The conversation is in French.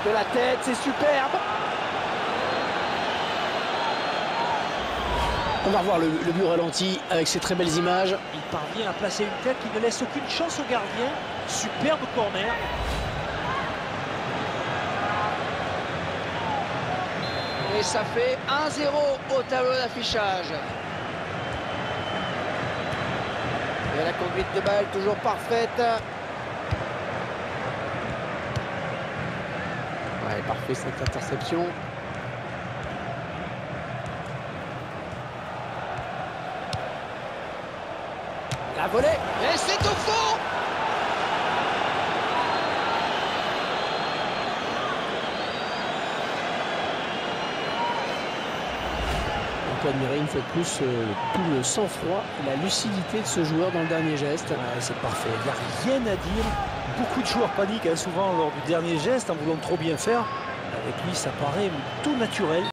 de la tête, c'est superbe. On va revoir le but ralenti avec ces très belles images. Il parvient à placer une tête qui ne laisse aucune chance au gardien. Superbe corner. Et ça fait 1-0 au tableau d'affichage. Et la conduite de balle toujours parfaite. Ouais, parfait cette interception. La volée, et c'est au fond. On peut admirer une fois de plus tout le sang-froid et la lucidité de ce joueur dans le dernier geste. Ouais, c'est parfait, il n'y a rien à dire. Beaucoup de joueurs paniquent souvent lors du dernier geste en voulant trop bien faire. Avec lui, ça paraît tout naturel.